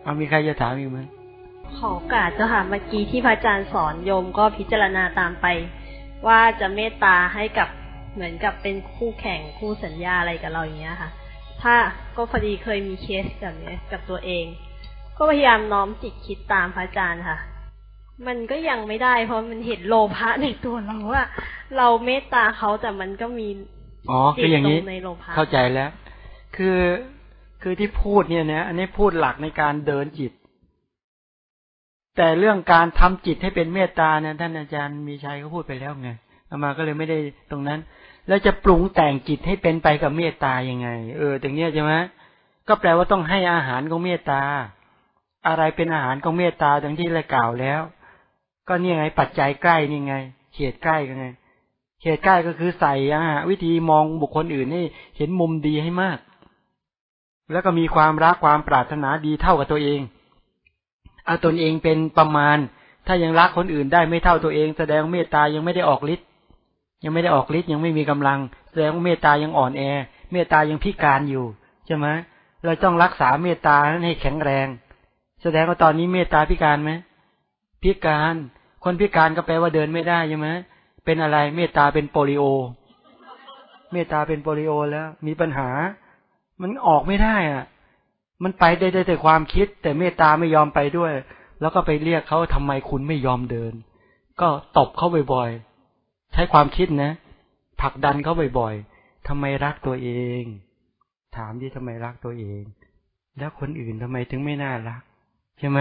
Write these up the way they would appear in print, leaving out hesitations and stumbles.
เอามีใครจะถามอีกไหมขอโอกาสเจ้าค่ะเมื่อกี้ที่พระอาจารย์สอนโยมก็พิจารณาตามไปว่าจะเมตตาให้กับเหมือนกับเป็นคู่แข่งคู่สัญญาอะไรกับเราอย่างเงี้ยค่ะถ้าก็พอดีเคยมีเคสแบบนี้กับตัวเองก็พยายามน้อมจิตคิดตามพระอาจารย์ค่ะมันก็ยังไม่ได้เพราะมันเห็นโลภะในตัวเราว่าเราเมตตาเขาแต่มันก็มีคืออย่างนี้เข้าใจแล้วคือที่พูดเนี่ยนะอันนี้พูดหลักในการเดินจิตแต่เรื่องการทำจิตให้เป็นเมตตาเนี่ยท่านอาจารย์มีชัยเขาพูดไปแล้วไงอามาก็เลยไม่ได้ตรงนั้นแล้วจะปรุงแต่งจิตให้เป็นไปกับเมตตายังไงตรงเนี้ยใช่ไหมก็แปลว่าต้องให้อาหารของเมตตาอะไรเป็นอาหารของเมตตาดังที่เรากล่าวแล้วก็นี่ไงปัจจัยใกล้นี่ไงเขตใกล้กันไงเขตใกล้ก็คือใส่วิธีมองบุคคลอื่นให้เห็นมุมดีให้มากแล้วก็มีความรักความปรารถนาดีเท่ากับตัวเองเอาตนเองเป็นประมาณถ้ายังรักคนอื่นได้ไม่เท่าตัวเองแสดงเมตตายังไม่ได้ออกฤทธิ์ยังไม่มีกำลังแสดงว่าเมตตายังอ่อนแอเมตตายังพิการอยู่ใช่ไหมเราต้องรักษาเมตตาให้แข็งแรงแสดงว่าตอนนี้เมตตาพิการไหมพิการคนพิการก็แปลว่าเดินไม่ได้ใช่ไหมเป็นอะไรเมตตาเป็นโปลิโอเมตตาเป็นโปลิโอแล้วมีปัญหามันออกไม่ได้มันไปได้แต่ความคิดแต่เมตตาไม่ยอมไปด้วยแล้วก็ไปเรียกเขาทำไมคุณไม่ยอมเดินก็ตบเขาบ่อยๆใช้ความคิดนะผลักดันเขาบ่อยๆทำไมรักตัวเองถามดิทำไมรักตัวเองแล้วคนอื่นทำไมถึงไม่น่ารักใช่ไหม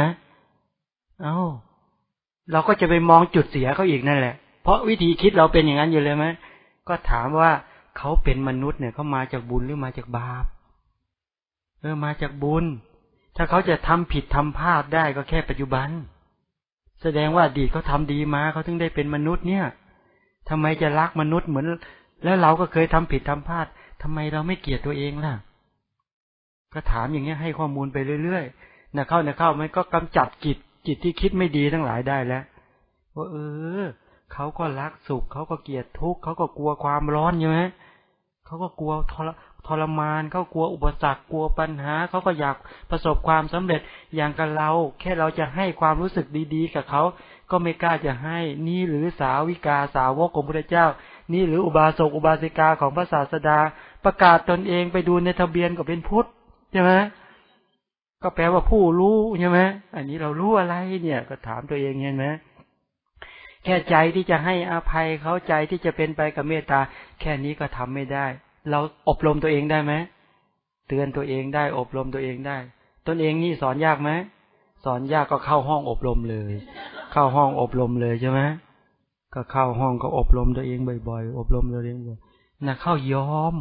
เราก็จะไปมองจุดเสียเขาอีกนั่นแหละเพราะวิธีคิดเราเป็นอย่างนั้นอยู่เลยไหมก็ถามว่าเขาเป็นมนุษย์เนี่ยเขามาจากบุญหรือมาจากบาปมาจากบุญถ้าเขาจะทำผิดทำพลาดได้ก็แค่ปัจจุบันแสดงว่าอดีตเขาทำดีมาเขาถึงได้เป็นมนุษย์เนี่ยทำไมจะรักมนุษย์เหมือนแล้วเราก็เคยทำผิดทำพลาดทำไมเราไม่เกลียดตัวเองล่ะก็ถามอย่างเงี้ยให้ข้อมูลไปเรื่อยๆนะเข้ามันก็กำจัดจิตที่คิดไม่ดีทั้งหลายได้แล้วว่าเขาก็รักสุขเขาก็เกลียดทุกข์เขาก็กลัวความร้อนใช่ไหมเขาก็กลัวทรมานเขากลัวอุปสรรคกลัวปัญหาเขาก็อยากประสบความสำเร็จอย่างกับเราแค่เราจะให้ความรู้สึกดีๆกับเขาก็ไม่กล้าจะให้นี่หรือสาวิกาสาวกของพระเจ้านี่หรืออุบาสกอุบาสิกาของพระศาสดาประกาศตนเองไปดูในทะเบียนก็เป็นพุทธใช่ไหมก็แปลว่าผู้รู้ใช่ไหมอันนี้เรารู้อะไรเนี่ยก็ถามตัวเองเห็นไหมแค่ใจที่จะให้อภัยเขาใจที่จะเป็นไปกับเมตตาแค่นี้ก็ทำไม่ได้เราอบรมตัวเองได้ไหมเตือนตัวเองได้อบรมตัวเองได้ตนเองนี่สอนยากไหมสอนยากก็เข้าห้องอบรมเลยเข้าห้องอบรมเลยใช่ไหมก็เข้าห้องก็อบรมตัวเองบ่อยๆอบรมตัวเองบ่อยนะเข้ายอม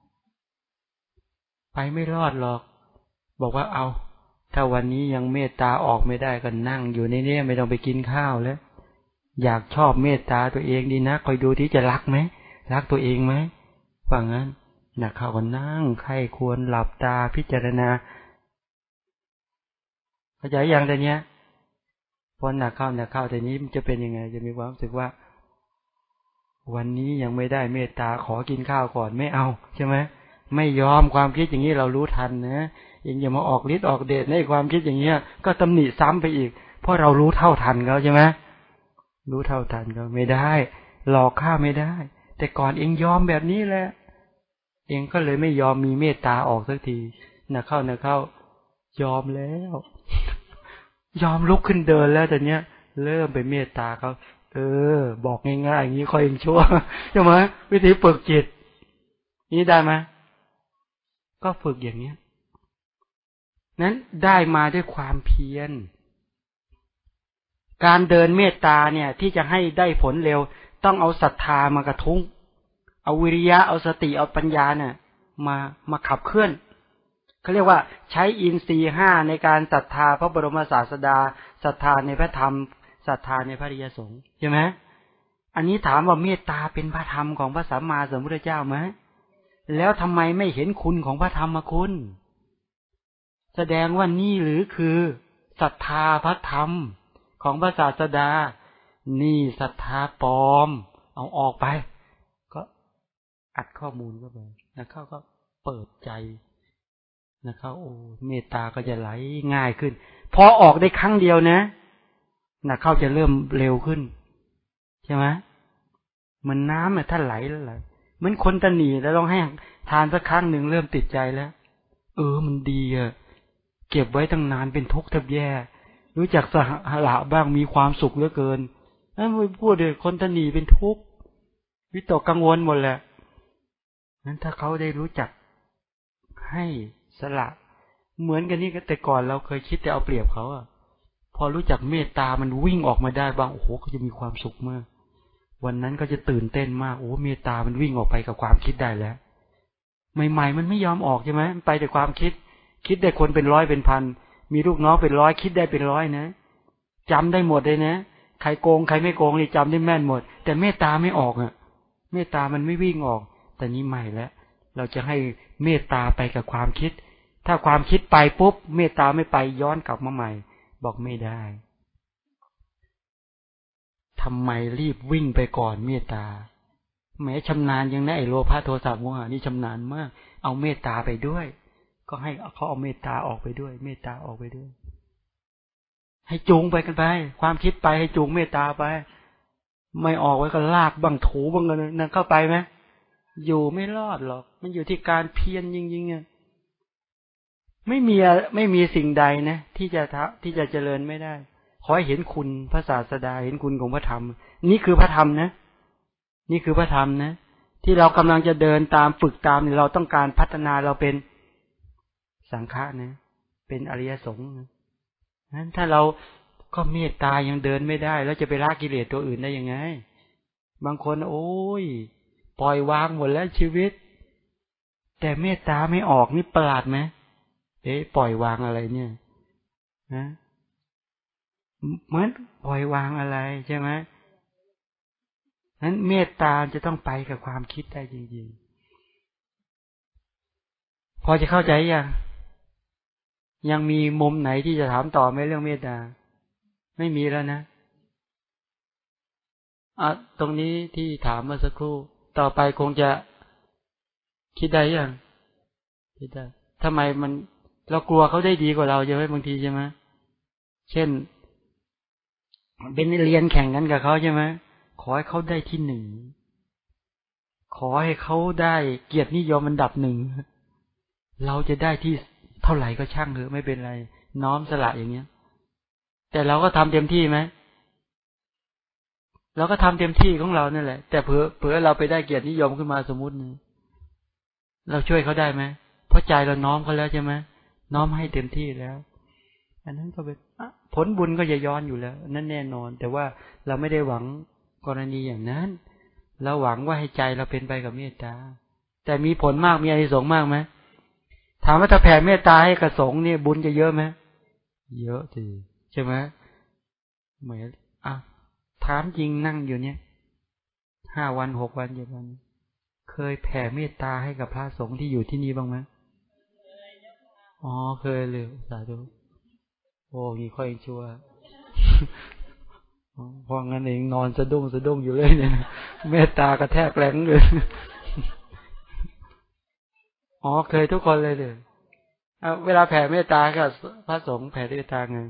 ไปไม่รอดหรอกบอกว่าเอาถ้าวันนี้ยังเมตตาออกไม่ได้ก็นั่งอยู่ในนี้ไม่ต้องไปกินข้าวแล้วอยากชอบเมตตาตัวเองดีนะคอยดูที่จะรักไหมรักตัวเองไหมว่างั้นนะเข้าก็นั่งใครควรหลับตาพิจารณาเข้าใจอย่างแต่เนี้ยพอหนักเข้าแต่นี้มันจะเป็นยังไงจะมีความรู้สึกว่าวันนี้ยังไม่ได้เมตตาขอกินข้าวก่อนไม่เอาใช่ไหมไม่ยอมความคิดอย่างนี้เรารู้ทันนะยังอย่ามาออกฤทธิ์ออกเดชในความคิดอย่างเงี้ยก็ตำหนิซ้ำไปอีกเพราะเรารู้เท่าทันเขาใช่ไหมรู้เท่าทันเขาไม่ได้หลอกข้าไม่ได้แต่ก่อนเองยอมแบบนี้แหละเองก็เลยไม่ยอมมีเมตตาออกสักทีนะเข้ายอมแล้วยอมลุกขึ้นเดินแล้วแต่เนี้ยเริ่มไปเมตตาเขาบอกง่ายๆอย่างนี้ค่อยเองชั่วใช่ไหมวิธีฝึกจิตนี้ได้ไหมก็ฝึกอย่างเนี้ยนั้นได้มาด้วยความเพียรการเดินเมตตาเนี่ยที่จะให้ได้ผลเร็วต้องเอาศรัทธามากระทุ้งเอาวิริยะเอาสติเอาปัญญาเนี่ยมาขับเคลื่อนเขาเรียกว่าใช้อินทรีย์5ในการศรัทธาพระบรมศาสดาศรัทธาในพระธรรมศรัทธาในพระอริยสงฆ์ใช่ไหมอันนี้ถามว่าเมตตาเป็นพระธรรมของพระสัมมาสัมพุทธเจ้าไหมแล้วทำไมไม่เห็นคุณของพระธรรมคุณแสดงว่านี่หรือคือศรัทธาพระธรรมของพระศาสดานี่ศรัทธาปลอมเอาออกไปก็อัดข้อมูลเข้าไปนะก็เปิดใจนะครับโอ้เมตตาก็จะไหลง่ายขึ้นพอออกได้ครั้งเดียวนะเข้าจะเริ่มเร็วขึ้นใช่ไหมมันน้ำถ้าไหลแล้วไหลเหมือนคนตะหนีแล้วลองให้ทานสักครั้งหนึ่งเริ่มติดใจแล้วมันดีเก็บไว้ตั้งนานเป็นทุกข์แทบแย่รู้จักสละบ้างมีความสุขเหลือเกินนั่นพูดเลยคนตะหนีเป็นทุกข์วิตกกังวลหมดแหละนั้นถ้าเขาได้รู้จักให้สละเหมือนกันนี่แต่ก่อนเราเคยคิดแต่เอาเปรียบเขาพอรู้จักเมตตามันวิ่งออกมาได้บ้างโอ้โหเขาจะมีความสุขมากวันนั้นก็จะตื่นเต้นมากโอ้เมตตามันวิ่งออกไปกับความคิดได้แล้วใหม่ๆมันไม่ยอมออกใช่ไหมมันไปแต่ความคิดได้คนเป็นร้อยเป็นพันมีลูกน้องเป็นร้อยคิดได้เป็นร้อยนะจำได้หมดเลยนะใครโกงใครไม่โกงนี่จำได้แม่นหมดแต่เมตตาไม่ออกเมตตามันไม่วิ่งออกแต่นี้ใหม่แล้วเราจะให้เมตตาไปกับความคิดถ้าความคิดไปปุ๊บเมตตาไม่ไปย้อนกลับมาใหม่บอกไม่ได้ทำไมรีบวิ่งไปก่อนเมตตาแม้ชำนาญยังนะไอโลภะโทสะโมหะนี่ชำนาญมากเอาเมตตาไปด้วยก็ให้เขาเอาเมตตาออกไปด้วยเมตตาออกไปด้วยให้จูงไปกันไปความคิดไปให้จูงเมตตาไปไม่ออกไว้ก็ลากบังถูบังกันนั่นเข้าไปไหมอยู่ไม่รอดหรอกมันอยู่ที่การเพียรจริงๆไม่มีสิ่งใดนะที่จะเจริญไม่ได้ขอให้เห็นคุณพระศาสดาเห็นคุณของพระธรรมนี่คือพระธรรมนะนี่คือพระธรรมนะที่เรากำลังจะเดินตามฝึกตามเราต้องการพัฒนาเราเป็นสังฆะนะเป็นอริยสงฆ์นั้นถ้าเราก็เมตตายังเดินไม่ได้แล้วจะไปละกิเลสตัวอื่นได้ยังไงบางคนโอ้ยปล่อยวางหมดแล้วชีวิตแต่เมตตาไม่ออกนี่ประหลาดไหมปล่อยวางอะไรเนี่ยนะเหมือนปล่อยวางอะไรใช่ไหมนั้นเมตตาจะต้องไปกับความคิดได้จริงๆพอจะเข้าใจยังมีมุมไหนที่จะถามต่อไหมเรื่องเมตตาไม่มีแล้วนะตรงนี้ที่ถามเมื่อสักครู่ต่อไปคงจะคิดได้ยังคิดได้ทำไมเรากลัวเขาได้ดีกว่าเราใช่ไหมบางทีใช่ไหมเช่นเป็นเรียนแข่งกันกับเขาใช่ไหมขอให้เขาได้ที่หนึ่งขอให้เขาได้เกียรตินิยมอันดับหนึ่งเราจะได้ที่เท่าไหร่ก็ช่างเถอะไม่เป็นไรน้อมสละอย่างเงี้ยแต่เราก็ทำเต็มที่ไหมเราก็ทำเต็มที่ของเรานั่นแหละแต่เผื่อเราไปได้เกียรตินิยมขึ้นมาสมมุติเราช่วยเขาได้ไหมเพราะใจเราน้อมเขาแล้วใช่ไหมน้อมให้เต็มที่แล้วอันนั้นก็เป็นผลบุญก็จะย้อนอยู่แล้วนั่นแน่นอนแต่ว่าเราไม่ได้หวังกรณีอย่างนั้นเราหวังว่าให้ใจเราเป็นไปกับเมตตาแต่มีผลมากมีอานิสงส์มากไหมถามว่าถ้าแผ่เมตตาให้กับสงฆ์เนี่ยบุญจะเยอะไหมเยอะสิใช่ไหมเหมือนถามจริงนั่งอยู่เนี่ย5 วัน 6 วัน7 วันเคยแผ่เมตตาให้กับพระสงฆ์ที่อยู่ที่นี่บ้างไหมเคยเลยสาธุโอ้มีค่อยชั่วเพราะงั้นเองนอนสะดุ้งอยู่เลยเนี่ยเมตตากระแทกแรงเลยเคยทุกคนเลยเวลาแผ่เมตตากับพระสงฆ์แผ่ด้วยทางไง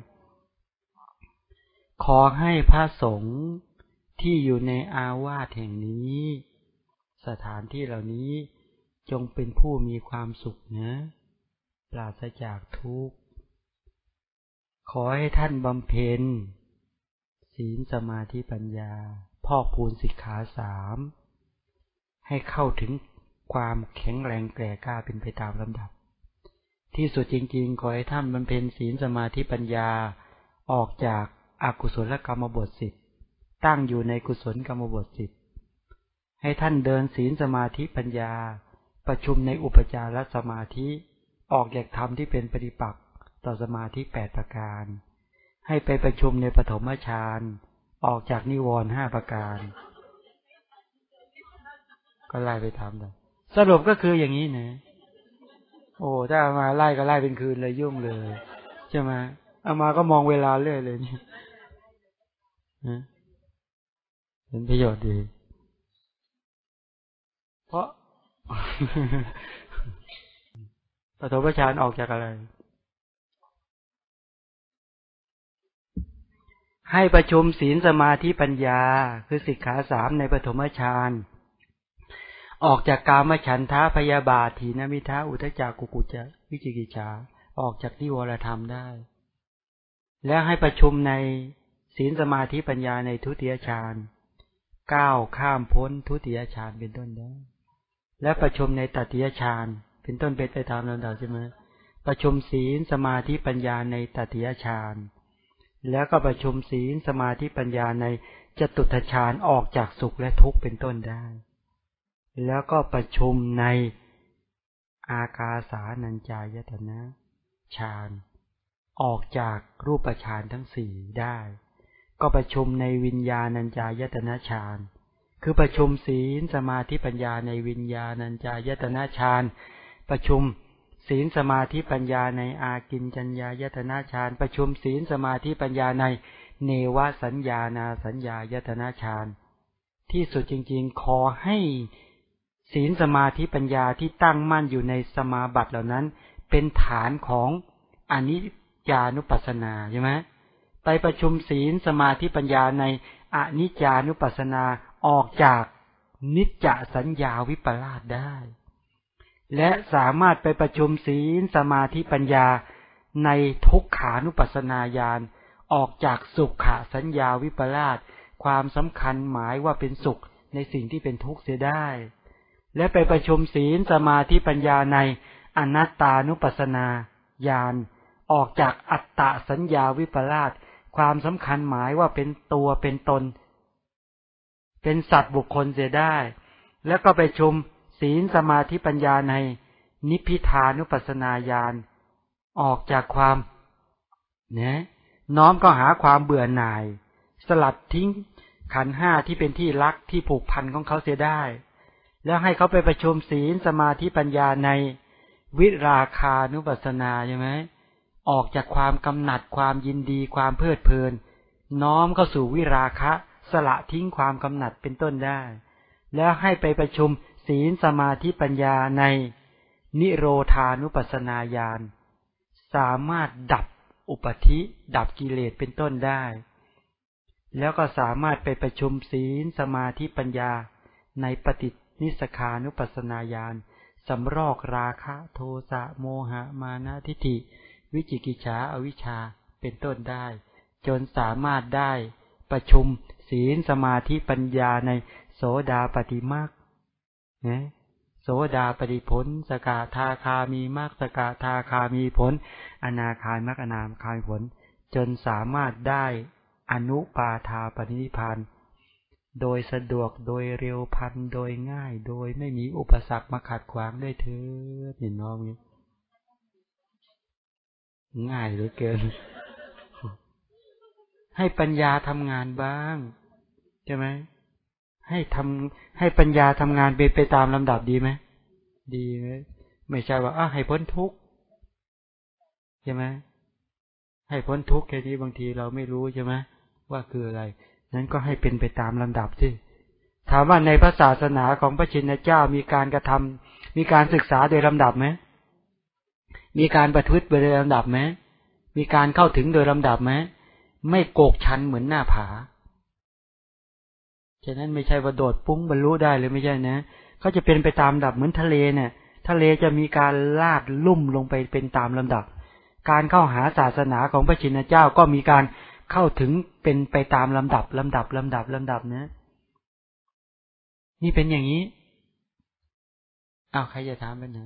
ขอให้พระสงฆ์ที่อยู่ในอาวาสแห่งนี้สถานที่เหล่านี้จงเป็นผู้มีความสุขนะปราศจากทุกข์ขอให้ท่านบำเพ็ญศีลสมาธิปัญญาพอกพูนสิกขา3ให้เข้าถึงความแข็งแรงแก่กล้าเป็นไปตามลำดับที่สุดจริงๆขอให้ท่านบำเพ็ญศีลสมาธิปัญญาออกจากอกุศลกรรมบท10ตั้งอยู่ในกุศลกรรมบท10ให้ท่านเดินศีลสมาธิปัญญาประชุมในอุปจารสมาธิออกจากธรรมที่เป็นปฏิปักษ์ต่อสมาธิ8ประการให้ไปประชุมในปฐมฌานออกจากนิวรณ์5ประการก็ไล่ไปทำเลยสรุปก็คืออย่างนี้นะถ้าเอามาไล่ก็ไล่เป็นคืนเลยยุ่งเลยใช่ไหมเอามาก็มองเวลาเรื่อยเลยนี่เป็นประโยชน์ดีเพราะปฐมฌานออกจากอะไรให้ประชุมศีลสมาธิปัญญาคือสิกขาสามในปฐมฌานออกจากกามฉันทะพยาบาทถีนมิทะอุทธัจจะกุกุจจะวิจิกิจฉาออกจากนิวรธรรมได้และให้ประชุมในศีลสมาธิปัญญาในทุติยฌานก้าวข้ามพ้นทุติยฌานเป็นต้นได้และประชุมในตติยฌานเป็นต้นเป็นไปตามลำดับใช่ไหมประชุมศีลสมาธิปัญญาในตติยฌานแล้วก็ประชุมศีลสมาธิปัญญาในจตุตถฌานออกจากสุขและทุกข์เป็นต้นได้แล้วก็ประชุมในอากาสานัญจายตนะฌานออกจากรูปฌานทั้งสี่ได้ก็ประชุมในวิญญาณัญจายตนะฌานคือประชุมศีลสมาธิปัญญาในวิญญาณัญจายตนะฌานประชุมศีลสมาธิปัญญาในอากิญจัญญายตนะฌานประชุมศีลสมาธิปัญญาในเนวสัญญานาสัญญายตนะฌานที่สุดจริงๆขอให้ศีลสมาธิปัญญาที่ตั้งมั่นอยู่ในสมาบัติเหล่านั้นเป็นฐานของอนิจจานุปัสสนาใช่ไหมไปประชุมศีลสมาธิปัญญาในอนิจจานุปัสสนาออกจากนิจจสัญญาวิปลาสได้และสามารถไปประชุมศีลสมาธิปัญญาในทุกขานุปัสสนาญาณออกจากสุขสัญญาวิปลาสความสำคัญหมายว่าเป็นสุขในสิ่งที่เป็นทุกข์เสียได้และไปประชุมศีลสมาธิปัญญาในอนัตตานุปัสสนาญาณออกจากอัตตสัญญาวิปลาสความสำคัญหมายว่าเป็นตัวเป็นตนเป็นสัตว์บุคคลเสียได้แล้วก็ไปชุมศีลสมาธิปัญญาในนิพพิทานุปัสสนาญาณออกจากความน้อมก็หาความเบื่อหน่ายสลัดทิ้งขันธ์ห้าที่เป็นที่รักที่ผูกพันของเขาเสียได้แล้วให้เขาไปประชุมศีลสมาธิปัญญาในวิราคานุปัสสนาใช่ไหมออกจากความกำหนัดความยินดีความเพลิดเพลินน้อมเข้าสู่วิราคะสละทิ้งความกำหนัดเป็นต้นได้แล้วให้ไปประชุมศีลสมาธิปัญญาในนิโรธานุปัสสนาญาณสามารถดับอุปธิดับกิเลสเป็นต้นได้แล้วก็สามารถไปประชุมศีลสมาธิปัญญาในปฏินิสขานุปัสสนาญาณสำรอกราคะโทสะโมหะมานะทิฏฐิวิจิกิจฉาอวิชชาเป็นต้นได้จนสามารถได้ประชุมศีลสมาธิปัญญาในโสดาปัตติมรรคโสดาปัตติผลสกทาคามีมรรคสกทาคามีผลอนาคามรรคอนาคามีผลจนสามารถได้อนุปาทาปรินิพพานโดยสะดวกโดยเร็วพันโดยง่ายโดยไม่มีอุปสรรคมาขัดขวางด้วยเถิดนี่น้องนี่ง่ายเหลือเกินให้ปัญญาทำงานบ้างใช่ไหมให้ปัญญาทำงานไปตามลำดับดีไหมดีไหมไม่ใช่ว่าให้พ้นทุกข์ใช่ไหมให้พ้นทุกข์แค่นี้บางทีเราไม่รู้ใช่ไหมว่าคืออะไรนั้นก็ให้เป็นไปตามลำดับสิถามว่าในพระศาสนาของพระชินเจ้ามีการกระทำมีการศึกษาโดยลำดับไหมมีการประพฤติโดยลำดับไหมมีการเข้าถึงโดยลำดับไหมไม่โกกชันเหมือนหน้าผาฉะนั้นไม่ใช่ว่าโดดปุ้งบรรลุได้เลยไม่ใช่นะเขาจะเป็นไปตามลำดับเหมือนทะเลเนี่ยทะเลจะมีการลาดลุ่มลงไปเป็นตามลำดับการเข้าหาศาสนาของพระชินเจ้าก็มีการเข้าถึงเป็นไปตามลำดับนะนี่เป็นอย่างนี้ใครจะถามเป็นไหน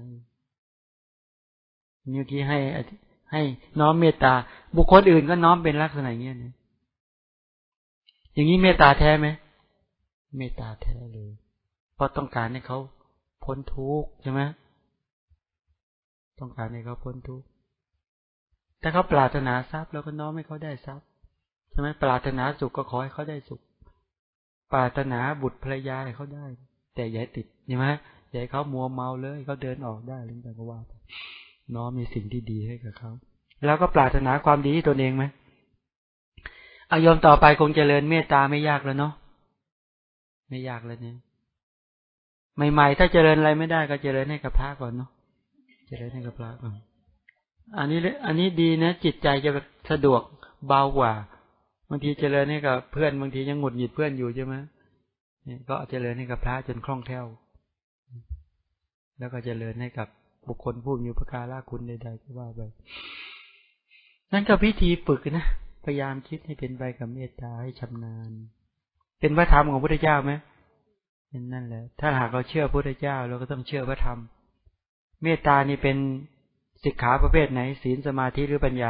เมื่อกี้ให้น้อมเมตตาบุคคลอื่นก็น้อมเป็นลักษณะอย่างนี้นะอย่างนี้เมตตาแท้ไหมเมตตาแท้เลยเพราะต้องการให้เขาพ้นทุกข์ใช่ไหมต้องการให้เขาพ้นทุกข์ถ้าเขาปรารถนาทรัพย์เราก็น้อมให้เขาได้ทรัพย์ใช่ไหมปรารถนาสุขก็ขอให้เขาได้สุขปรารถนาบุตรภรรยาให้เขาได้แต่อย่าติดใช่ไหมอย่าให้เขามัวเมาเลยเขาเดินออกได้หรือแต่ก็ว่าน้อมมีสิ่งที่ดีให้กับเขาแล้วก็ปรารถนาความดีให้ตนเองไหมโยมต่อไปคงเจริญเมตตาไม่ยากแล้วเนาะไม่ยากแล้วเนี่ยใหม่ๆถ้าเจริญอะไรไม่ได้ก็เจริญให้กับพระก่อนเนาะเจริญให้กับพระก่อนอันนี้ดีนะจิตใจจะสะดวกเบากว่าบางทีเจริญให้กับเพื่อนบางทียังหงุดหงิดเพื่อนอยู่ใช่ไหมเนี่ยก็เจริญให้กับพระจนคล่องแคล่วแล้วก็เจริญให้กับบุคคลผู้มีอุปการะคุณใดๆก็ว่าไปนั่นก็พิธีฝึกนะพยายามคิดให้เป็นไปกับเมตตาให้ชำนาญเป็นพระธรรมของพระพุทธเจ้าไหมนั่นแหละถ้าหากเราเชื่อพระพุทธเจ้าเราก็ต้องเชื่อพระธรรมเมตตานี่เป็นสิกขาประเภทไหนศีลสมาธิหรือปัญญา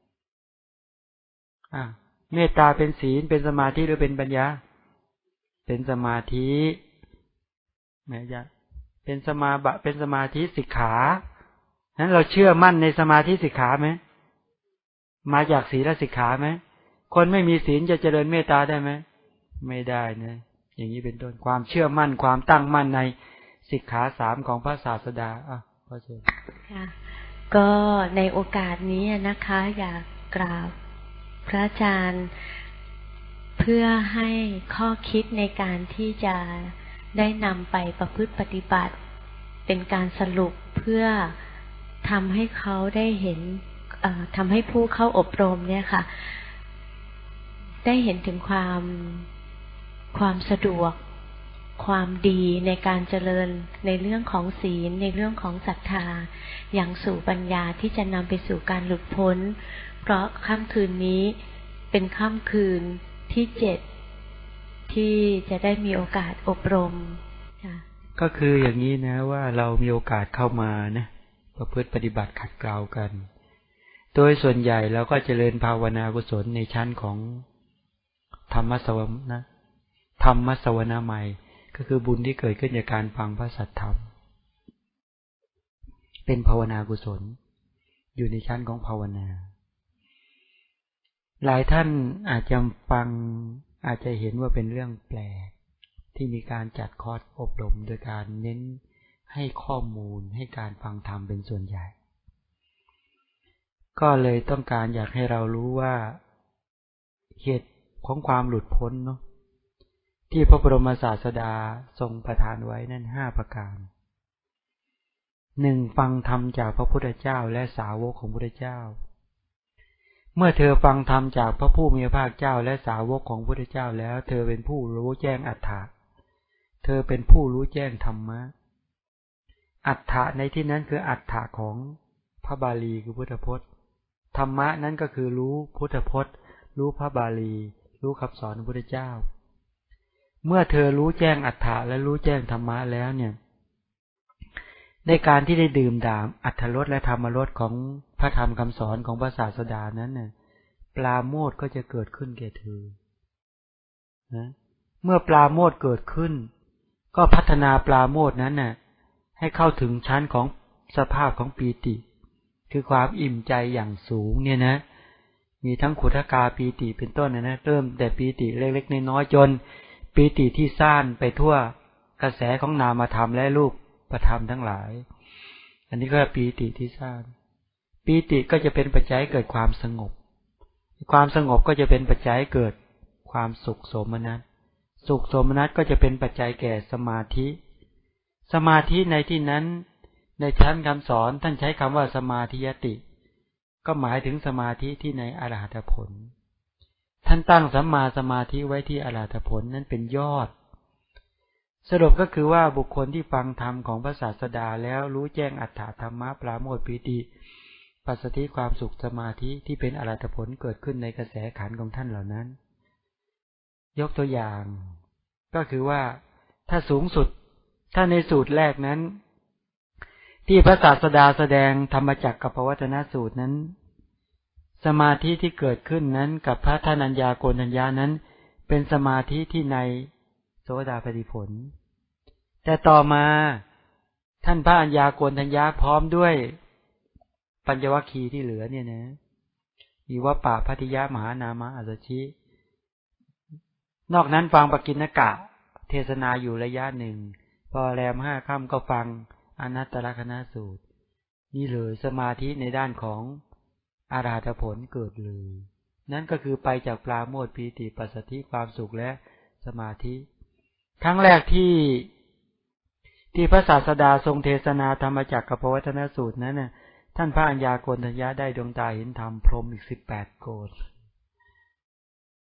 เมตตาเป็นศีลเป็นสมาธิหรือเป็นปัญญาเป็นสมาธิแม้จะเป็นสมาธิสิกขานั้นเราเชื่อมั่นในสมาธิสิกขาไหมมาจากศีลสิกขาไหมคนไม่มีศีลจะเจริญเมตตาได้ไหมไม่ได้นะอย่างนี้เป็นต้นความเชื่อมั่นความตั้งมั่นในสิกขา3ของพระศาสดาขอเชิญค่ะก็ในโอกาสนี้นะคะอยากกราบพระอาจารย์เพื่อให้ข้อคิดในการที่จะได้นำไปประพฤติปฏิบัติเป็นการสรุปเพื่อทำให้เขาได้เห็นทำให้ผู้เข้าอบรมเนี่ยค่ะได้เห็นถึงความสะดวกความดีในการเจริญในเรื่องของศีลในเรื่องของศรัทธาอย่างสู่ปัญญาที่จะนำไปสู่การหลุดพ้นเพราะค่ำคืนนี้เป็นค่ำคืนที่7ที่จะได้มีโอกาสอบรมก็คืออย่างนี้นะว่าเรามีโอกาสเข้ามานะประพฤติปฏิบัติขัดเกลากันโดยส่วนใหญ่เราก็เจริญภาวนากุศลในชั้นของธรรมสวนาใหม่ก็คือบุญที่เกิดขึ้นจากการฟังพระสัทธรรมเป็นภาวนากุศลอยู่ในชั้นของภาวนาหลายท่านอาจจะฟังอาจจะเห็นว่าเป็นเรื่องแปลกที่มีการจัดคอร์สอบรมโดยการเน้นให้ข้อมูลให้การฟังธรรมเป็นส่วนใหญ่ก็เลยต้องการอยากให้เรารู้ว่าเหตุของความหลุดพ้นเนาะที่พระบรมศาสดาทรงประทานไว้นั่น5ประการ 1. ฟังธรรมจากพระพุทธเจ้าและสาวกของพระพุทธเจ้าเมื่อเธอฟังธรรมจากพระผู้มีพระภาคเจ้าและสาวกของพระพุทธเจ้าแล้วเธอเป็นผู้รู้แจ้งอัตถะเธอเป็นผู้รู้แจ้งธรรมะอัตถะในที่นั้นคืออัตถะของพระบาลีคือพุทธพจน์ธรรมะนั้นก็คือรู้พุทธพจน์รู้พระบาลีรู้คำสอนของพระพุทธเจ้าเมื่อเธอรู้แจ้งอัตถะและรู้แจ้งธรรมะแล้วเนี่ยในการที่ได้ดื่มด่ำอรรถรสและธรรมรสของพระธรรมคำสอนของพระศาสดานั้นน่ะปราโมทย์ก็จะเกิดขึ้นแก่เธอนะเมื่อปราโมทย์เกิดขึ้นก็พัฒนาปราโมทย์นั้นน่ะให้เข้าถึงชั้นของสภาพของปีติคือความอิ่มใจอย่างสูงเนี่ยนะมีทั้งขุทกาปีติเป็นต้นนะเริ่มแต่ปีติเล็กๆน้อยๆจนปีติที่ซ่านไปทั่วกระแสของนามธรรมและรูปประธรรมทั้งหลายอันนี้ก็ปีติที่ซ่านปีติก็จะเป็นปัจจัยเกิดความสงบความสงบก็จะเป็นปัจจัยเกิดความสุขโสมนัสสุขโสมนัสก็จะเป็นปัจจัยแก่สมาธิสมาธิในที่นั้นในชั้นคำสอนท่านใช้คำว่าสมาธิยติก็หมายถึงสมาธิที่ในอรหัตผลท่านตั้งสัมมาสมาธิไว้ที่อรหัตผลนั้นเป็นยอดสรุปก็คือว่าบุคคลที่ฟังธรรมของพระศาสดาแล้วรู้แจ้งอัตถธรรมะปราโมทย์ปีติปัสสัทธิความสุขสมาธิที่เป็นอรหัตผลเกิดขึ้นในกระแสขันธ์ของท่านเหล่านั้นยกตัวอย่างก็คือว่าถ้าสูงสุดถ้าในสูตรแรกนั้นที่พระศาสดาแสดงธรรมจักรกับปวัตตนสูตรนั้นสมาธิที่เกิดขึ้นนั้นกับพระท่านัญญาโกณฑัญญานั้นเป็นสมาธิที่ในโสดาปัตติผลแต่ต่อมาท่านพระอัญญาโกณฑัญญาพร้อมด้วยปัญจวัคคีย์ที่เหลือเนี่ยนะมีวัปปะภัททิยะมหานามะอัสสชินอกนั้นฟังปกิณณกะเทศนาอยู่ระยะหนึ่งพอแรม5 ค่ำก็ฟังอนัตตลกนสูตรนี่เลยสมาธิในด้านของอรหัตผลเกิดเลยนั่นก็คือไปจากปราโมทย์ปีติปัสสัทธิความสุขและสมาธิครั้งแรกที่พระศาสดาทรงเทศนาธรรมจักรกับปวัตตนสูตรนั้นน่ะท่านพระอัญญาโกณฑัญญาได้ดวงตาเห็นธรรมพรหมอีก18 โกฏ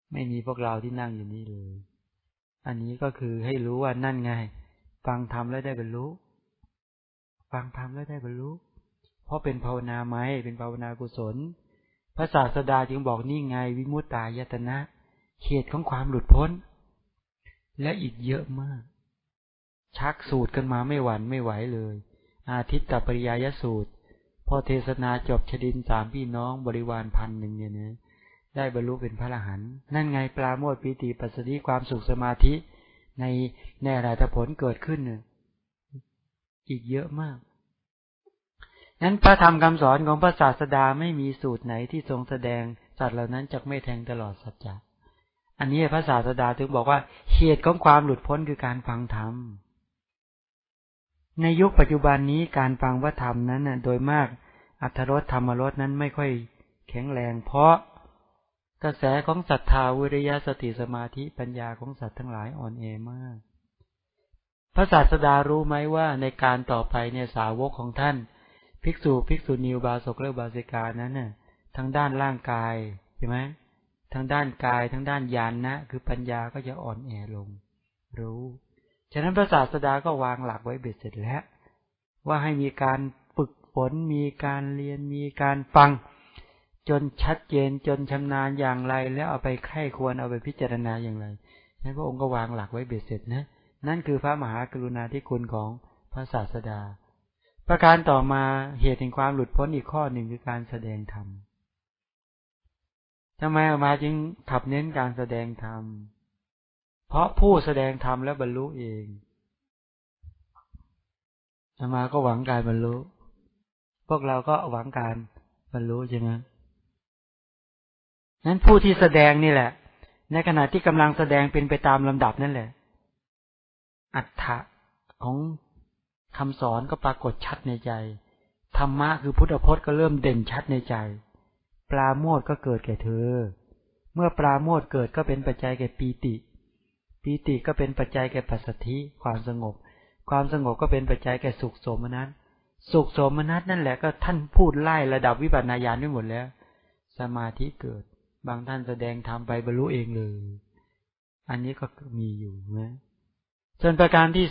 ไม่มีพวกเราที่นั่งอยู่นี่เลยอันนี้ก็คือให้รู้ว่านั่นไงฟังธรรมแล้วได้บรรลุฟังธรรมแล้วได้บรรลุเพราะเป็นภาวนาไหมเป็นภาวนากุศลพระศาสดาจึงบอกนี่ไงวิมุตตายตนะเขตของความหลุดพ้นและอีกเยอะมากชักสูตรกันมาไม่หวั่นไม่ไหวเลยอาทิตตปริยายสูตรพอเทศนาจบชดิน3พี่น้องบริวาร 1,000 เนี่ยนะได้บรรลุเป็นพระอรหันต์นั่นไงปราโมทย์ปีติปัสสติความสุขสมาธิในอรหัตผลเกิดขึ้นเนี่ยอีกเยอะมากนั้นพระธรรมคำสอนของพระศาสดาไม่มีสูตรไหนที่ทรงแสดงสัตว์เหล่านั้นจะไม่แทงตลอดสัจจะอันนี้พระศาสดาถึงบอกว่าเหตุของความหลุดพ้นคือการฟังธรรมในยุคปัจจุบันนี้การฟังพระธรรมนั้นโดยมากอรรถรสธรรมรสนั้นไม่ค่อยแข็งแรงเพราะกระแสของศรัทธาวิริยะสติสมาธิปัญญาของสัตว์ทั้งหลายอ่อนแอมากพระศาสดารู้ไหมว่าในการต่อไปเนี่ยสาวกของท่านภิกษุณีอุบาสกและอุบาสิกานั้นน่ะทั้งด้านร่างกายใช่ไหมทั้งด้านกายทั้งด้านญาณนะคือปัญญาก็จะอ่อนแอลงรู้ฉะนั้นพระศาสดาก็วางหลักไว้เบ็ดเสร็จแล้วว่าให้มีการฝึกฝนมีการเรียนมีการฟังจนชัดเจนจนชำนาญอย่างไรแล้วเอาไปไข้ควรเอาไปพิจารณาอย่างไรนั้นพระองค์ก็วางหลักไว้เบ็ดเสร็จนะนั่นคือพระมหากรุณาธิคุณของพระศาสดาประการต่อมาเหตุแห่งความหลุดพ้นอีกข้อหนึ่งคือการแสดงธรรมทำไมอามาจึงขับเน้นการแสดงธรรมเพราะผู้แสดงธรรมแล้วบรรลุเองอามาก็หวังการบรรลุพวกเราก็หวังการบรรลุใช่ไหมนั้นผู้ที่แสดงนี่แหละในขณะที่กำลังแสดงเป็นไปตามลำดับนั่นแหละอรรถะของคำสอนก็ปรากฏชัดในใจธรรมะคือพุทธพจน์ก็เริ่มเด่นชัดในใจปราโมทย์ก็เกิดแก่เธอเมื่อปราโมทย์เกิดก็เป็นปัจจัยแก่ปีติก็เป็นปัจจัยแก่ปัสสัทธิความสงบก็เป็นปัจจัยแก่สุขโสมนัสนั่นแหละก็ท่านพูดไล่ระดับวิปัสสนาญาณไว้หมดแล้วสมาธิเกิดบางท่านแสดงธรรมไปบรรลุเองเลยอันนี้ก็มีอยู่นะส่วนประการที่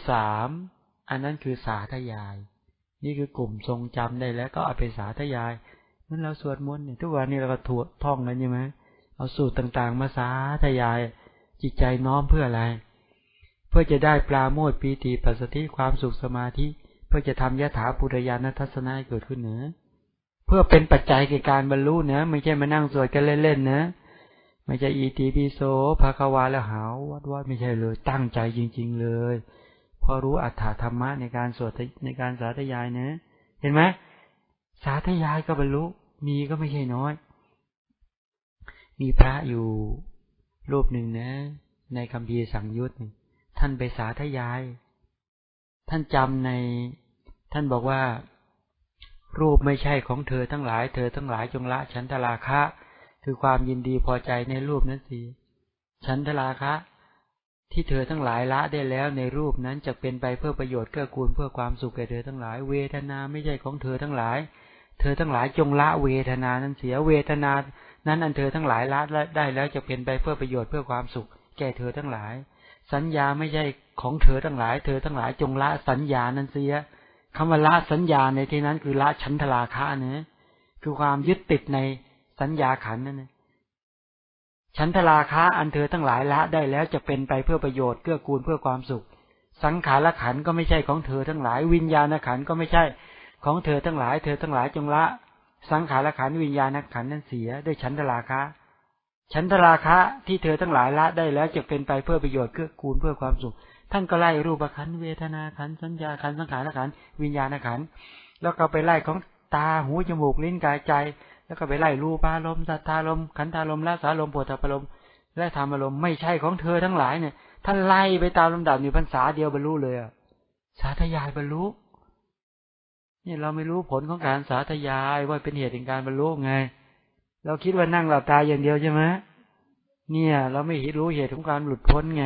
3อันนั้นคือสาธยายนี่คือกลุ่มทรงจำได้แล้วก็เอาไปสาธยายเหมือนเราสวดมนต์เนี่ยทุกวันนี้เราก็ท่องกันใช่ไหมเอาสูตรต่างๆมาสาธยายจิตใจน้อมเพื่ออะไรเพื่อจะได้ปราโมทย์ปีติปัสสัทธิความสุขสมาธิเพื่อจะทำยถาปุริยานทัศนะให้เกิดขึ้นเนื้อเพื่อเป็นปัจจัยแก่การบรรลุเนะไม่ใช่มานั่งสวดกันเล่นๆนะไม่ใช่อิติปิโสภควาแล้วหาววัดไม่ใช่เลยตั้งใจจริงๆเลยพอรู้อัตถธรรมะในการสวดในการสาธยายนะเห็นไหมสาธยายก็บรรลุมีก็ไม่ใช่น้อยมีพระอยู่รูปหนึ่งนะในคัมภีร์สังยุตท่านไปสาธยายท่านจำในท่านบอกว่ารูปไม่ใช่ของเธอทั้งหลายจงละฉันทราคะคือความยินดีพอใจในรูปนั้นสิฉันทราคะที่เธอทั้งหลายละได้แล้วในรูปนั้นจะเป็นไปเพื่อประโยชน์เกื้อกูลเพื่อความสุขแก่เธอทั้งหลายเวทนาไม่ใช่ของเธอทั้งหลายจงละเวทนานั้นเสียเวทนานั้นอันเธอทั้งหลายละได้แล้วจะเป็นไปเพื่อประโยชน์เพื่อความสุขแก่เธอทั้งหลายสัญญาไม่ใช่ของเธอทั้งหลายจงละสัญญานั้นเสียคำว่าละสัญญาในที่นั้นคือละฉันทราคะนะคือความยึดติดในสัญญาขันธ์นั่นนะฉันทราคะอันเธอทั้งหลายละได้แล้วจะเป็นไปเพื่อประโยชน์เกื้อกูลเพื่อความสุขสังขารขันธ์ก็ไม่ใช่ของเธอทั้งหลายวิญญาณขันธ์ก็ไม่ใช่ของเธอทั้งหลายจงละสังขารขันธ์วิญญาณขันธ์นั้นเสียด้วยฉันทราคะที่เธอทั้งหลายละได้แล้วจะเป็นไปเพื่อประโยชน์เกื้อกูลเพื่อความสุขท่านก็ไล่รูปขันธ์เวทนาขันธ์สัญญาขันธ์สังขารขันธ์วิญญาณขันธ์แล้วก็ไปไล่ของตาหูจมูกลิ้นกายใจแล้วก็ไปไล่รูปารมณ์สัทธารมณ์ขันธารมณ์รสารมณ์โผฏฐัพพารมณ์และธรรมารมณ์ไม่ใช่ของเธอทั้งหลายเนี่ยท่านไล่ไปตามลำดับอยู่พรรษาเดียวบรรลุเลยสาธยายบรรลุนี่เราไม่รู้ผลของการสาธยายว่าเป็นเหตุแห่งการบรรลุไงเราคิดว่านั่งหลับตาอย่างเดียวใช่ไหมเนี่ยเราไม่รู้เหตุของการหลุดพ้นไง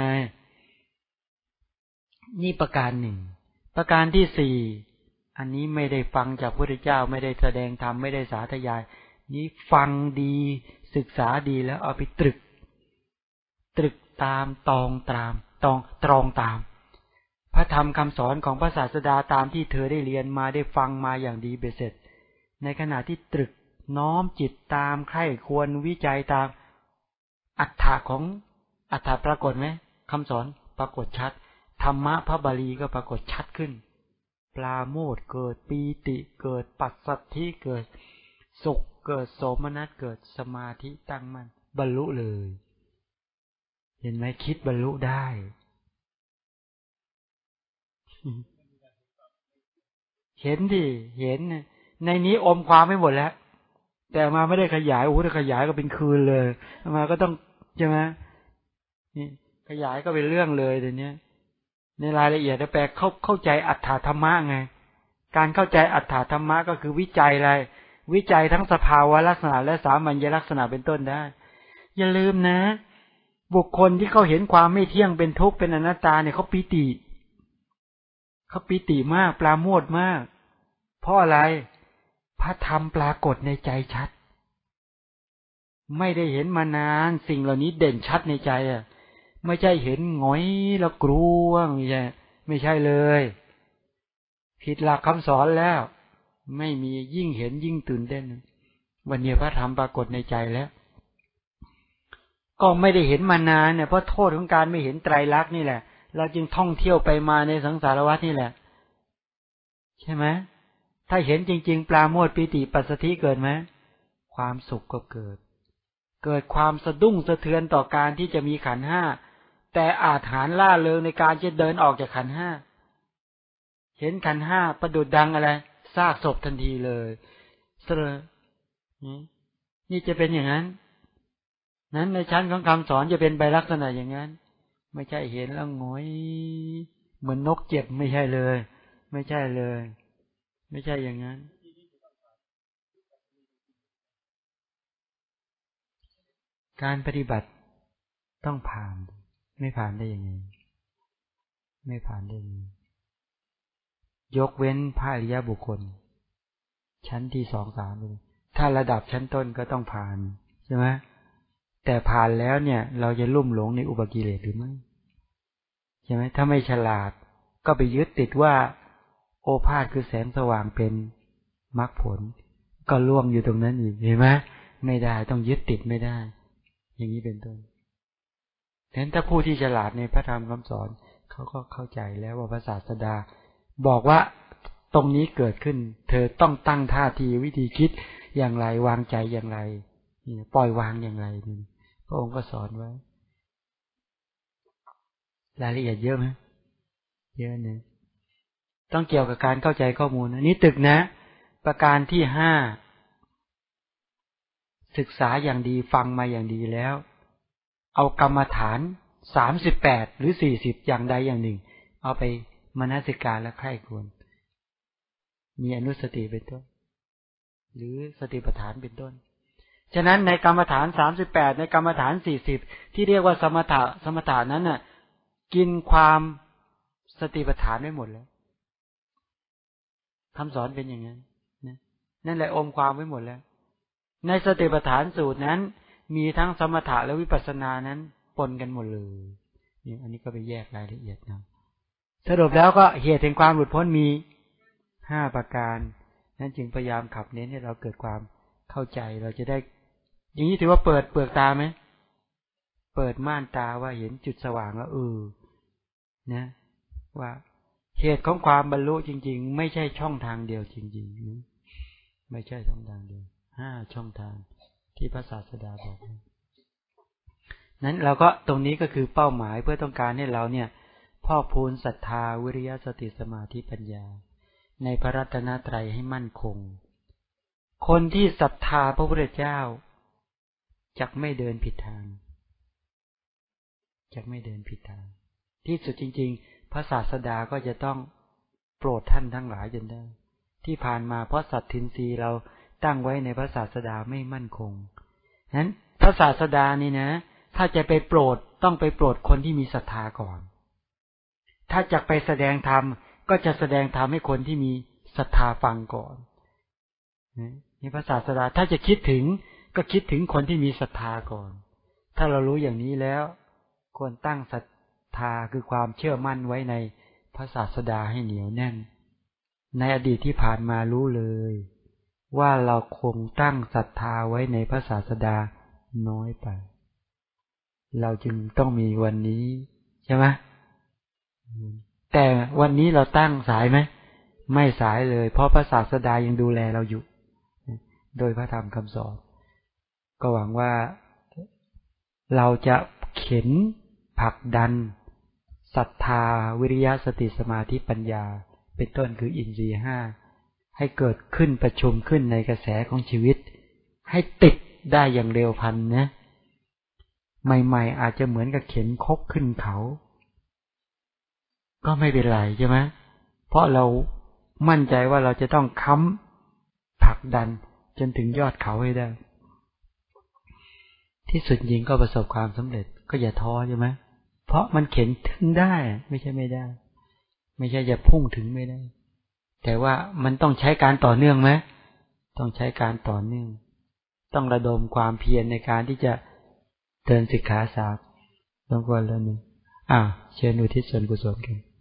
นี่ประการหนึ่งประการที่4อันนี้ไม่ได้ฟังจากพระพุทธเจ้าไม่ได้แสดงธรรมไม่ได้สาธยายนี้ฟังดีศึกษาดีแล้วเอาไปตรึกตรึกตามตรองตามตรองตามพระธรรมคำสอนของพระศาสดาตามที่เธอได้เรียนมาได้ฟังมาอย่างดีเบ็ดเสร็จในขณะที่ตรึกน้อมจิตตามใคร่ควรวิจัยตามอัฏฐะของอัฏฐะปรากฏไหมคำสอนปรากฏชัดธรรมะพระบาลีก็ปรากฏชัดขึ้นปราโมทย์เกิดปีติเกิดปัสสัทธิเกิดสุขเกิดโสมนัสเกิดสมาธิตั้งมั่นบรรลุเลยเห็นไหมคิดบรรลุได้เห็นดิเห็นในนี้อมความไม่หมดแล้วแต่มาไม่ได้ขยายโอ้ถ้าขยายก็เป็นคืนเลยมาก็ต้องใช่ไหมนี่ขยายก็เป็นเรื่องเลยเดี๋ยวนี้ในรายละเอียดแปลเข้าใจอัฏฐธรรมะไงการเข้าใจอัฏฐธรรมะก็คือวิจัยอะไรวิจัยทั้งสภาวะลักษณะและสามัญลักษณะเป็นต้นได้อย่าลืมนะบุคคลที่เขาเห็นความไม่เที่ยงเป็นทุกข์เป็นอนัตตาเนี่ยเขาปีติมากปราโมทย์มากเพราะอะไรพระธรรมปรากฏในใจชัดไม่ได้เห็นมานานสิ่งเหล่านี้เด่นชัดในใจอ่ะไม่ใช่เห็นหงอยแล้วกลัวไม่ใช่เลยผิดหลักคำสอนแล้วไม่มียิ่งเห็นยิ่งตื่นเต้นวันนี้พระธรรมปรากฏในใจแล้วก็ไม่ได้เห็นมานานเนี่ยเพราะโทษของการไม่เห็นไตรลักษณ์นี่แหละเราจึงท่องเที่ยวไปมาในสังสารวัฏนี่แหละใช่ไหมถ้าเห็นจริงๆปราโมทย์ปิติปัสสัทธิเกิดไหมความสุขก็เกิดความสะดุ้งสะเทือนต่อการที่จะมีขันธ์ห้าแต่อาถรรพ์ล่าเริงในการจะเดินออกจากขันธ์ห้าเห็นขันธ์ห้าประดุจดังอะไรซากศพทันทีเลยนี่จะเป็นอย่างนั้นนั้นในชั้นของคำสอนจะเป็นใบลักษณะอย่างนั้นไม่ใช่เห็นแล้วหงอยเหมือนนกเจ็บไม่ใช่เลยไม่ใช่เลยไม่ใช่อย่างนั้นการปฏิบัติต้องผ่านไม่ผ่านได้ยังไงไม่ผ่านได้ยังไงยกเว้นพระอริยบุคคลชั้นที่2 3เลยถ้าระดับชั้นต้นก็ต้องผ่านใช่ไหมแต่ผ่านแล้วเนี่ยเราจะลุ่มหลงในอุปกิเลสหรือไม่ใช่ไหมถ้าไม่ฉลาดก็ไปยึดติดว่าโอภาสคือแสงสว่างเป็นมรรคผลก็ล่วงอยู่ตรงนั้นอีกเห็นไหมไม่ได้ต้องยึดติดไม่ได้อย่างนี้เป็นต้นฉะนั้นถ้าผู้ที่ฉลาดในพระธรรมคำสอนเขาก็เข้าใจแล้วว่าพระศาสดาบอกว่าตรงนี้เกิดขึ้นเธอต้องตั้งท่าทีวิธีคิดอย่างไรวางใจอย่างไรปล่อยวางอย่างไรพระองค์ก็สอนไว้รายละเอียดเยอะไหมเยอะนะต้องเกี่ยวกับการเข้าใจข้อมูลอันนี้ตึกนะประการที่5ศึกษาอย่างดีฟังมาอย่างดีแล้วเอากรรมฐาน38หรือ40อย่างใดอย่างหนึ่งเอาไปมนสิการและใคร่ควรมีอนุสติเป็นต้นหรือสติปัฏฐานเป็นต้นฉะนั้นในกรรมฐาน38ในกรรมฐาน40ที่เรียกว่าสมถะนั้นน่ะกินความสติปัฏฐานไม่หมดแล้วคำสอนเป็นอย่างนั้นนั่นแหละอมความไว้หมดแล้วในสติปัฏฐานสูตรนั้นมีทั้งสมถะและวิปัสสนานั้นปนกันหมดเลยนี่อันนี้ก็ไปแยกรายละเอียดนะสรุปแล้วก็เหตุแห่งความหลุดพ้นมี5ประการนั้นจึงพยายามขับเน้นให้เราเกิดความเข้าใจเราจะได้อย่างนี้ถือว่าเปิดเปลือกตาไหมเปิดม่านตาว่าเห็นจุดสว่างแล้วนะว่าเหตุของความบรรลุจริงๆไม่ใช่ช่องทางเดียวจริงๆนะไม่ใช่ช่องทางเดียว5ช่องทางที่พระศาสดาบอกนั้นเราก็ตรงนี้ก็คือเป้าหมายเพื่อต้องการให้เราเนี่ยพอกพูนศรัทธาวิริยะสติสมาธิปัญญาในพระรัตนตรัยให้มั่นคงคนที่ศรัทธาพระพุทธเจ้าจักไม่เดินผิดทางที่สุดจริงๆพระศาสดาก็จะต้องโปรดท่านทั้งหลายจนได้ที่ผ่านมาเพราะสัตทินรีเราตั้งไว้ในพระศาสดาไม่มั่นคงนั้นพระศาสดานี่นะถ้าจะไปโปรดต้องไปโปรดคนที่มีศรัทธาก่อนถ้าจะไปแสดงธรรมก็จะแสดงธรรมให้คนที่มีศรัทธาฟังก่อนนี่พระศาสดาถ้าจะคิดถึงก็คิดถึงคนที่มีศรัทธาก่อนถ้าเรารู้อย่างนี้แล้วควรตั้งศรัทธาคือความเชื่อมั่นไว้ในพระศาสดาให้เหนียวแน่นในอดีตที่ผ่านมารู้เลยว่าเราคงตั้งศรัทธาไว้ในพระศาสดาน้อยไปเราจึงต้องมีวันนี้ใช่ไหมแต่วันนี้เราตั้งสายไหมไม่สายเลยเพราะพระศาสดายังดูแลเราอยู่โดยพระธรรมคำสอนก็หวังว่าเราจะเข็นผลักดันศรัทธาวิริยะสติสมาธิปัญญาเป็นต้นคืออินทรีย์ห้าให้เกิดขึ้นประชุมขึ้นในกระแสของชีวิตให้ติดได้อย่างเร็วพลันนะใหม่ๆอาจจะเหมือนกับเข็นคกขึ้นเขาก็ไม่เป็นไรใช่ไหมเพราะเรามั่นใจว่าเราจะต้องค้ำผลักดันจนถึงยอดเขาให้ได้ที่สุดจริงก็ประสบความสำเร็จก็อย่าท้อใช่ไหมเพราะมันเข็นถึงได้ไม่ใช่ไม่ได้ไม่ใช่จะพุ่งถึงไม่ได้แต่ว่ามันต้องใช้การต่อเนื่องไหมต้องใช้การต่อเนื่องต้องระดมความเพียรในการที่จะเดินสิกขาศาสตร์ต้องควรแล้วนึงเชิญอุทิศส่วนกุศลกัน